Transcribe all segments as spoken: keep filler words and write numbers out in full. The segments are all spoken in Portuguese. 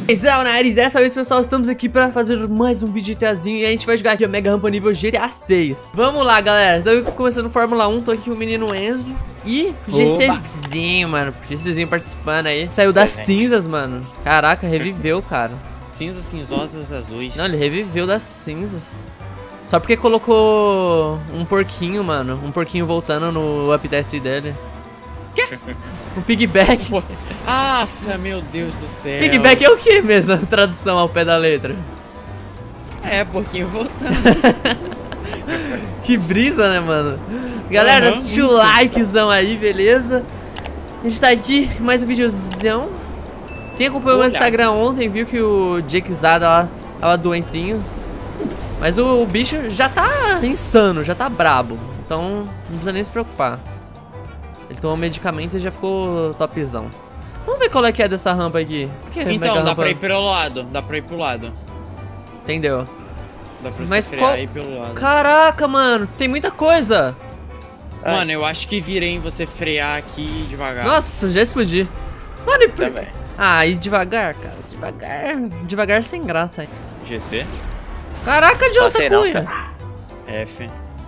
Nariz, dessa vez, pessoal, estamos aqui pra fazer mais um vídeo de GTAzinho e a gente vai jogar aqui a Mega Rampa nível G T A seis. Vamos lá, galera. Estamos começando Fórmula um, tô aqui com o menino Enzo e o GCzinho, mano. GCzinho participando aí. Saiu das cinzas, mano. Caraca, reviveu, cara. Cinzas, cinzosas, azuis. Não, ele reviveu das cinzas. Só porque colocou um porquinho, mano. Um porquinho voltando no uptest dele. Quê? Um pigback. Nossa, meu Deus do céu. Pigback é o que mesmo? A tradução ao pé da letra. É, porquinho voltando. Que brisa, né, mano? Galera, Uhum, deixa o likezão aí, beleza? A gente tá aqui, mais um videozão. Quem acompanhou o Instagram ontem viu que o Jake Zada lá tava doentinho. Mas o, o bicho já tá insano, já tá brabo. Então não precisa nem se preocupar. Ele tomou medicamento e já ficou topzão. Vamos ver qual é que é dessa rampa aqui. Que então, dá rampa... pra ir pelo lado. Dá pra ir pro lado. Entendeu? Dá pra Mas você qual... frear aí pelo lado. Caraca, mano, tem muita coisa. Mano, eu acho que vira em você frear aqui devagar. Nossa, já explodi. Mano, e... Também. Ah, e devagar, cara. Devagar. Devagar sem graça, hein. G C? Caraca, de outra sei não, cunha. cara. F.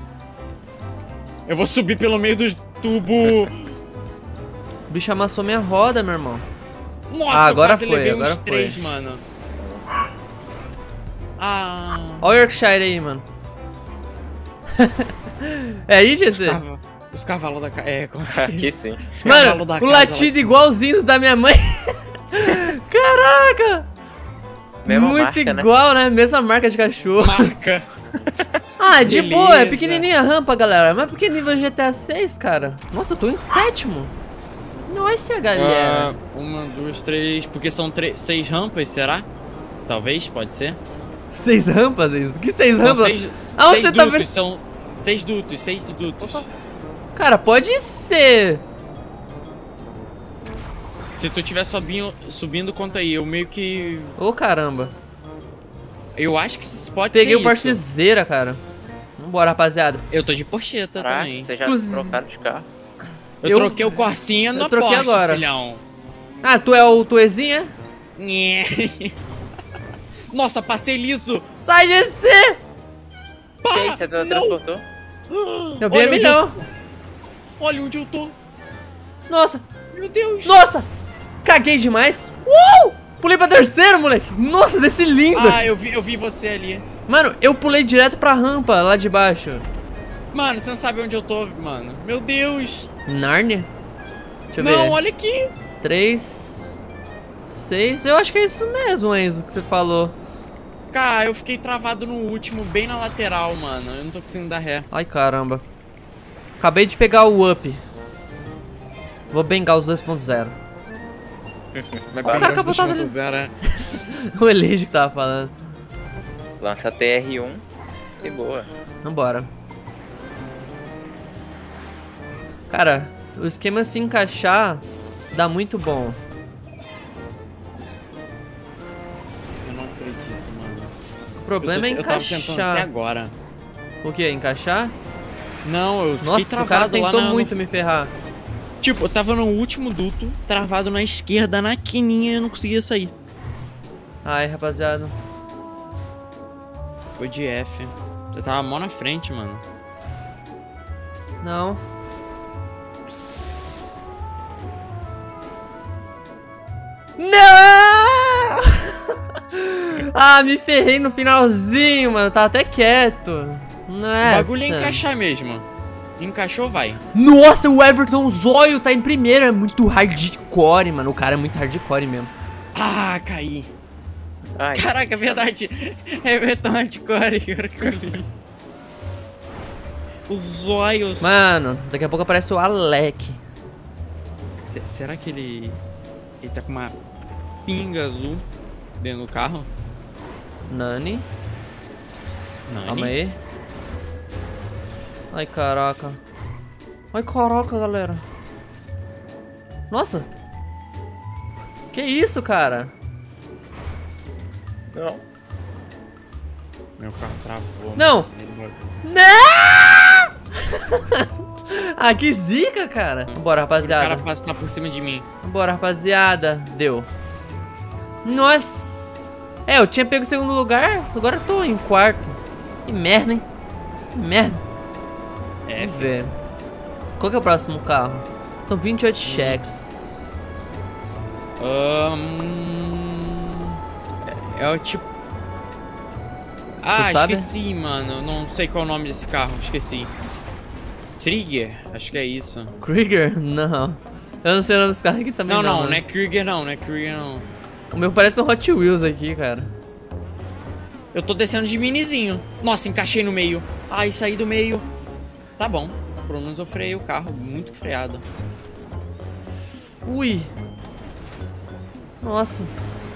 Eu vou subir pelo meio dos tubos. O bicho amassou minha roda, meu irmão. Nossa, Ah, agora eu quase foi, levei agora uns foi. três, mano. Ah. Olha o Yorkshire aí, mano. É aí, G C? Cava- Os cavalos da casa. É, com certeza. Aqui sim. Os cavalos Mano, da o casa latido lá- igualzinho da minha mãe. Caraca! Mesma Muito marca, né? igual, né? Mesma marca de cachorro. Marca. Ah, de Beleza. boa, é pequenininha a rampa, galera. Mas por que nível G T A seis, cara? Nossa, eu tô em sétimo. Nossa, galera. Ah, uma, duas, três. Porque são três, seis rampas, será? Talvez, pode ser. Seis rampas, é isso? Que seis São rampas? seis, Aonde seis você tá dutos, vendo? são seis dutos, seis dutos. Cara, pode ser. Se tu tiver subindo, subindo, conta aí. Eu meio que. Ô, caramba. Eu acho que isso pode Peguei ser o isso. Porschezeira, cara. Vambora, rapaziada. Eu tô de Porcheta Caraca, também. vocês já Inclus- trocaram de carro? Eu, eu- troquei o Corsinha eu no troquei Porsche, agora. filhão. Ah, tu é o Tuezinha? Nhé. Nossa, passei liso. Sai, G C! Que isso, você transportou? Eu vi a Olha onde milhão. Olha onde eu tô. Nossa, Meu Deus. nossa! Caguei demais. Uh! Pulei pra terceiro, moleque. Nossa, desci lindo. Ah, eu vi, eu vi você ali. Mano, eu pulei direto pra rampa, lá de baixo. Mano, você não sabe onde eu tô, mano. Meu Deus. Nárnia? Deixa eu Não, ver. olha aqui. Três... Seis... Eu acho que é isso mesmo, Enzo, que você falou. Cara, eu fiquei travado no último, bem na lateral, mano. Eu não tô conseguindo dar ré. Ai, caramba. Acabei de pegar o up. Vou bengar os dois ponto zero. Vai cara pegar os capotado dois ponto zero, é. O Elege que tava falando. Lança T R um. Que boa. Vambora. Cara, o esquema se encaixar dá muito bom. Eu não acredito, mano. O problema eu tô, é eu tava tentando até encaixar. agora. O que? Encaixar? Não, eu fiquei Nossa, travado o cara lá tentou na, muito no... me ferrar. Tipo, eu tava no último duto, travado na esquerda, na quininha, e eu não conseguia sair. Ai, rapaziada. Foi de F. Eu tava mó na frente, mano. Não. Não! Ah, me ferrei no finalzinho, mano. Tava até quieto. Nossa. O bagulho é encaixar mesmo. Encaixou, vai. Nossa, o Everton Zóio tá em primeiro. É muito hardcore, mano. O cara é muito hardcore mesmo. Ah, caí. Ai, Caraca, é verdade. É tão hardcore, agora que eu li. Os zóios. Mano, daqui a pouco aparece o Alec. Se- será que ele... Ele tá com uma pinga azul dentro do carro? Nani. Não, Calma aí. Ai, caraca. Ai, caraca, galera. Nossa. Que isso, cara? não. Meu carro travou. Não. mano. Não! Ah, que zica, cara. Vambora, O cara rapaziada. passar por cima de mim. Vambora, rapaziada. Deu. Nossa. É, eu tinha pego o segundo lugar, agora eu tô em quarto. Que merda, hein? Que merda. É, Vamos ver. Qual que é o próximo carro? São vinte e oito cheques. Hum, é, é o tipo... Ah, Tu sabe? esqueci, mano. Não sei qual é o nome desse carro, esqueci. Trigger? Acho que é isso. Krieger? Não. Eu não sei o nome dos carros aqui também. Não, não, não não é Krieger não, não é Krieger não. O meu parece um Hot Wheels aqui, cara. Eu tô descendo de minizinho. Nossa, encaixei no meio. Ai, saí do meio. Tá bom. Pelo menos eu freiei o carro, muito freado. Ui. Nossa.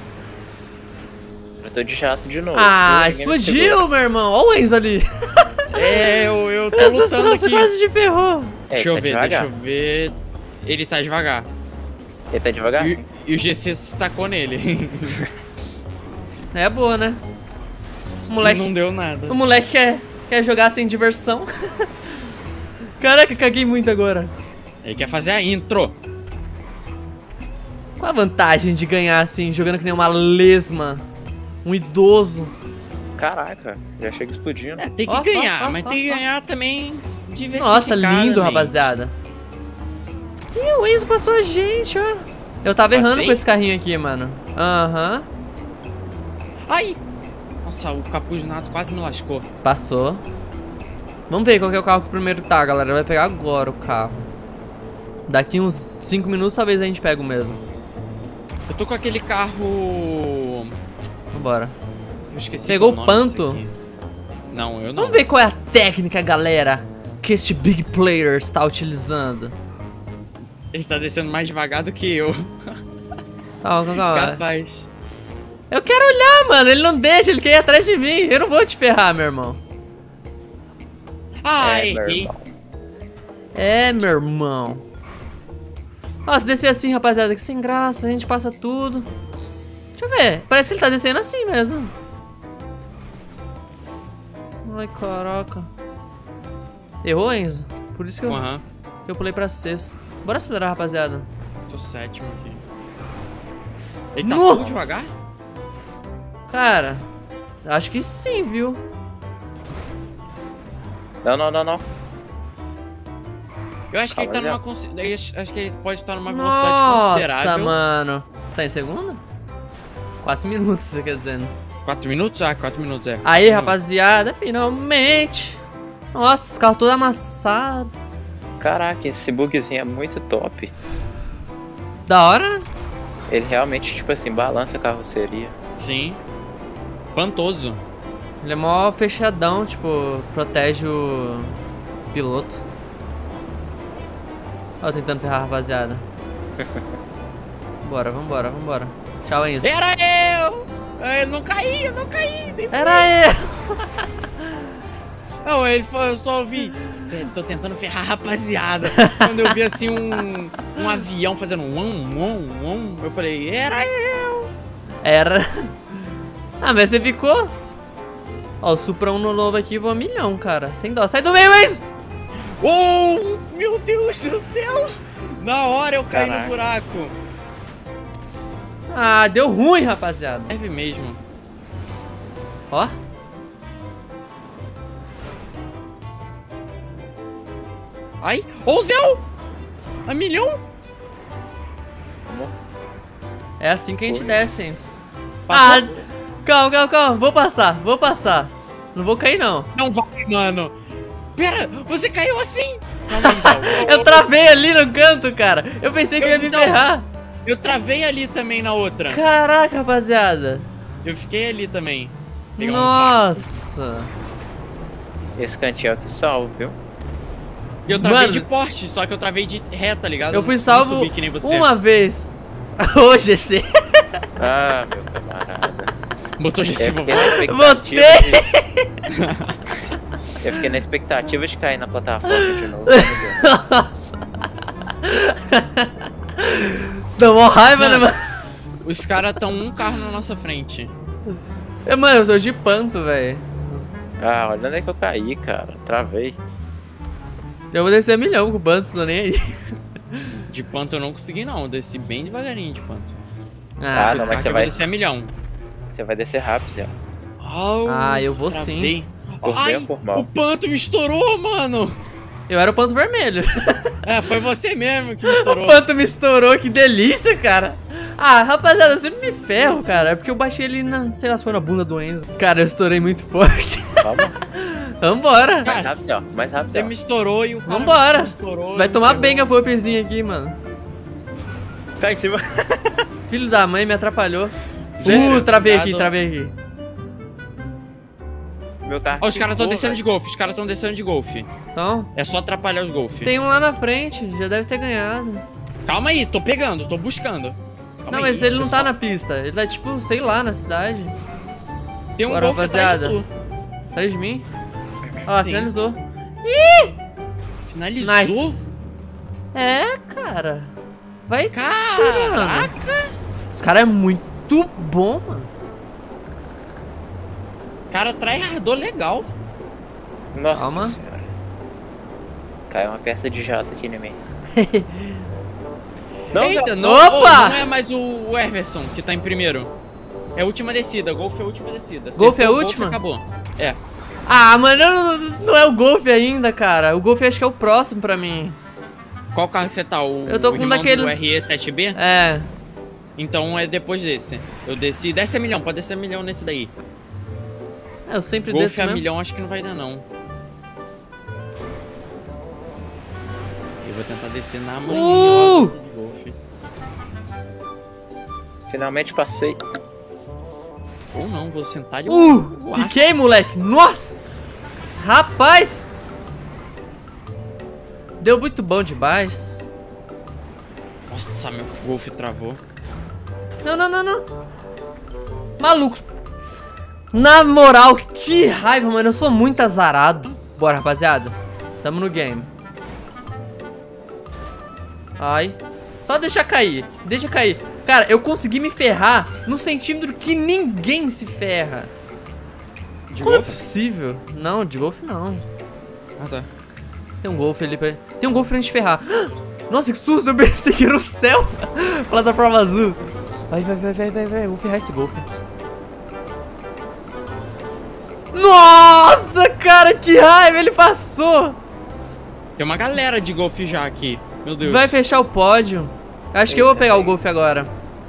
Eu tô de jato de novo. Ah, Ninguém me explodiu, segura. meu irmão. Olha o Enzo ali. É, eu, eu tô Essas lutando troças aqui. quase de ferrou. É, Deixa eu tá ver, devagar. deixa eu ver. Ele tá devagar. Ele tá devagar, E, sim. e o G C se tacou nele. É boa, né? O moleque, Não deu nada. o moleque quer, quer jogar sem diversão. Caraca, caguei muito agora. Ele quer fazer a intro. Qual a vantagem de ganhar assim, jogando que nem uma lesma? Um idoso. Caraca, já chega explodindo. É, tem que Ó, ganhar, ó, ó, mas ó, tem que ó. ganhar também diversificadamente. Nossa, lindo, rapaziada. Ih, o Enzo passou a gente, ó. Eu tava errando Passei? com esse carrinho aqui, mano. Aham. Ai! Nossa, o capuz nato quase me lascou. Passou. Vamos ver qual que é o carro que o primeiro tá, galera. Vai pegar agora o carro. Daqui uns cinco minutos talvez a gente pegue o mesmo. Eu tô com aquele carro... Vambora. Eu esqueci Pegou qual o nome desse panto? aqui. Não, eu não. Vamos ver qual é a técnica, galera, que este Big Player está utilizando. Ele tá descendo mais devagar do que eu. Calma, calma, calma. Capaz. Eu quero olhar, mano. Ele não deixa, ele quer ir atrás de mim. Eu não vou te ferrar, meu irmão. Ah, É, meu errei. irmão. É, meu irmão. Nossa, descer assim, rapaziada, que sem graça. A gente passa tudo. Deixa eu ver. Parece que ele tá descendo assim mesmo. Ai, caraca. Errou, Enzo? Por isso que eu, Aham. que eu pulei pra sexto. Bora acelerar, rapaziada. Tô sétimo aqui. Ele tá No! full devagar? Cara, acho que sim, viu? Não, não, não, não. Eu acho que ele tá Calma, numa... consi- eu Acho acho que ele pode estar numa velocidade Nossa, considerável. mano. Sai em segundo? Quatro minutos, você quer dizer, né? Quatro minutos? Ah, quatro minutos, é. Aí, Quatro rapaziada, finalmente. Nossa, os carros todos amassados. Caraca, esse bugzinho é muito top. Da hora, né? Ele realmente, tipo assim, balança a carroceria. minutos. Sim. Pantoso. Ele é mó fechadão, tipo, protege o piloto. Ó, tentando ferrar a rapaziada. Vambora, vambora, vambora. Tchau, Enzo. Era eu! Eu não caí, eu não caí. nem- Era eu! Não, ele foi, eu só ouvi. "É, tô tentando ferrar a rapaziada." Quando eu vi assim um, um avião fazendo um um, um, um, eu falei, era eu! Era. Ah, mas você ficou? Ó, o Supra Uno novo aqui voa milhão, cara. Sem dó. Sai do meio, Enzo! Oh, meu Deus do céu! Na hora eu caí Caraca. no buraco. Ah, deu ruim, rapaziada. Deve mesmo. Ó. Ai, ô oh, céu! A milhão? É assim que a gente Foi. desce, Enzo. Passou? Ah, calma, calma, calma. Vou passar, vou passar. Não vou cair, não. Não vai, mano. Pera, você caiu assim? Calma aí, Zé. Eu travei ali no canto, cara. Eu pensei que eu ia me Então. ferrar. Eu travei ali também na outra. Caraca, rapaziada. Eu fiquei ali também. Pegar um Nossa. Esse cantinho aqui salvo, viu? E eu travei Mano. de poste, só que eu travei de reta, ligado? Eu não fui consegui salvo subir que nem você. uma vez. Ô, G C. Ah, meu camarada. Botou G C Eu pra fiquei na fora. expectativa Botei. de... Eu fiquei na expectativa de cair na plataforma de novo. Nossa. Deu mó raiva, né, Mano. mano? Os caras tão um carro na nossa frente. É, mano, eu sou de panto, velho. Ah, olha onde é que eu caí, cara. Travei. Eu vou descer milhão com o panto, tô nem aí. De panto eu não consegui não, eu desci bem devagarinho de panto. Ah, Esse não, mas carro você aqui vai, vai descer a milhão. você vai descer rápido, Zé. Oh, Ah, eu vou travei. sim. Por bem Ai, ou por mal? o panto me estourou, mano. Eu era o ponto vermelho. É, foi você mesmo que me O estourou. panto me estourou, que delícia, cara. Ah, rapaziada, eu sempre me ferro, cara. É porque eu baixei ele na, sei lá, se foi na bunda do Enzo. Cara, eu estourei muito forte. Calma. Vambora. Mais rápido, ó. Mais rápido, Você ó. me estourou e o cara Vambora. me estourou. Vai e tomar ferrou. bem a popzinha aqui, mano. Tá em cima. Filho da mãe me atrapalhou. Sério? Uh, travei aqui, Obrigado. travei aqui. Meu carro. Ó, os caras estão ficou, descendo de velho. golfe, os caras estão descendo de golfe. Então, É só atrapalhar os golfe. tem um lá na frente, já deve ter ganhado. Calma aí, tô pegando, tô buscando. Calma Não, aí, mas ele não tá pessoal. na pista. Ele tá, tipo, sei lá, na cidade. Tem um Bora, golfe atrás de rapaziada. tu. Atrás de mim. Ó lá, Sim. finalizou. Finalizou? Nice. É, cara. Vai tirando. Caraca! Os caras é muito bom, mano. Cara, tryhardou legal. Nossa Calma. senhora. Caiu uma peça de jato aqui no meio. Não, Eita, não. não, Opa! oh, não é mais o Everson que tá em primeiro. É a última descida, Golf é a última descida. Se Golf é a for o última? acabou. É. Ah, mano, não, não é o Golf ainda, cara. O Golf acho que é o próximo pra mim. Qual carro você tá? O, Eu tô o com irmão daqueles- do R E sete B? É. Então é depois desse. Eu desci. Desce a milhão, pode descer a milhão nesse daí. Eu sempre Golf desço a mesmo. milhão acho que não vai dar, não. Eu vou tentar descer na manhã Uh! de Golf. Finalmente passei. Ou não, vou sentar e... Uh, Nossa. fiquei, moleque. Nossa. Rapaz. Deu muito bom demais. Nossa, meu Golf travou. Não, não, não, não. Maluco. Na moral, que raiva, mano. Eu sou muito azarado. Bora, rapaziada. Tamo no game. Ai. Só deixa cair. Deixa cair. Cara, eu consegui me ferrar no centímetro que ninguém se ferra. De Como é Golf? possível? Não, de golfe não. Ah, tá. Tem um golfe ali pra... Tem um golfe pra gente ferrar. Nossa, que susto. Eu pensei que era o céu. Plataforma azul. Vai, vai, vai, vai, vai, vai. Eu vou ferrar esse golfe. Nossa, cara, que raiva. Ele passou. Tem uma galera de Golf já aqui. Meu Deus. Vai fechar o pódio. Acho que eu vou pegar o golfe agora.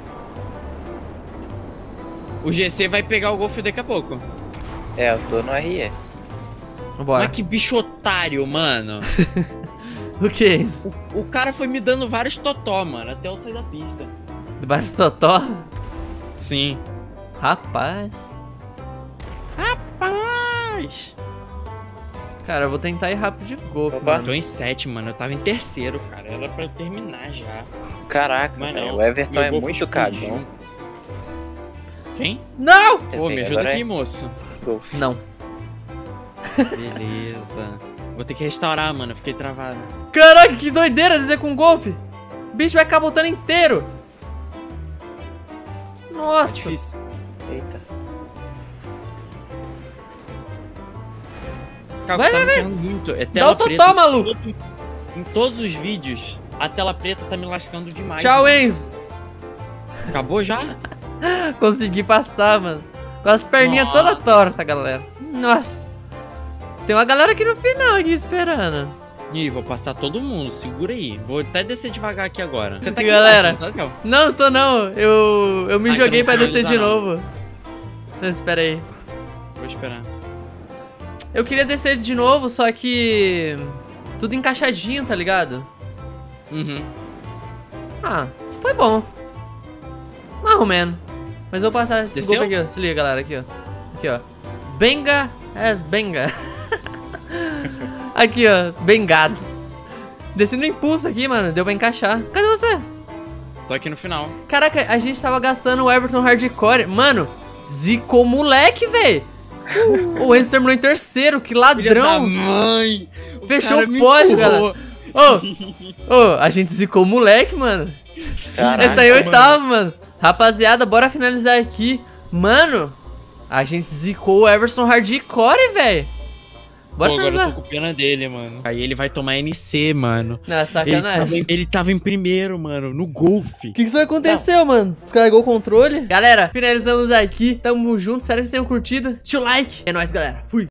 O G C vai pegar o Golf daqui a pouco. É, eu tô no R E. Vambora. Mas que bicho otário, mano. O que é isso? O cara foi me dando vários totó, mano, até eu sair da pista. Debaixo do totó? Sim. Rapaz. Rapaz! Cara, eu vou tentar ir rápido de golfe, Opa. Eu mano. tô em sétimo, mano. Eu tava em terceiro, cara. Era pra eu terminar já. Caraca, Mas velho, não. o Everton Meu é Golf muito explodiu. cagão. Quem? Não! Pô, me Agora ajuda é aqui, moço. Golf. Não. Beleza. Vou ter que restaurar, mano. Eu fiquei travado. Caraca, que doideira dizer com golfe. O bicho vai cabotando inteiro. É Nossa. difícil. Eita. Cara, Vai, tá vai, me vai. ferrando muito. É Dá tela o totó, preta. maluco. Em todos os vídeos, a tela preta tá me lascando demais. Tchau, mano. Enzo. Acabou já? Consegui passar, mano. Com as perninhas Nossa. toda torta, galera. Nossa. Tem uma galera aqui no final, aqui esperando. Ih, vou passar todo mundo. Segura aí. Vou até descer devagar aqui agora. Você tá aqui Galera. embaixo, não tá, Zé? Não, não tô não. Eu, eu me Ah, joguei então pra não descer de finaliza, não. novo. Não, espera aí. Vou esperar. Eu queria descer de novo, só que... Tudo encaixadinho, tá ligado? Uhum. Ah, foi bom. Mais ou menos. Mas eu vou passar esse Desceu? golpe aqui, ó. Se liga, galera, aqui, ó. Aqui, ó. Benga as benga. Aqui, ó. Bengado. Desci no impulso aqui, mano. Deu pra encaixar. Cadê você? Tô aqui no final. Caraca, a gente tava gastando o Everton Hardcore. Mano, zicou o moleque, velho. O Enzo terminou em terceiro. Que Filha da ladrão. mãe! O Fechou cara o me pódio, empurrou. galera. Ô, ô, a gente zicou o moleque, mano. Caraca, Ele tá em mano. oitavo, mano. Rapaziada, bora finalizar aqui. Mano, a gente zicou o Everton Hardcore, velho. Bora Pô, agora eu finalizar. tô com pena dele, mano. Aí ele vai tomar N C, mano. Não, Ele sacanagem. tava, em, ele tava em primeiro, mano, no golfe. O que, que isso aconteceu, mano? Descarregou o controle? Galera, finalizamos aqui. Tamo junto. Espero que vocês tenham curtido. Deixa o like. É nóis, galera. Fui.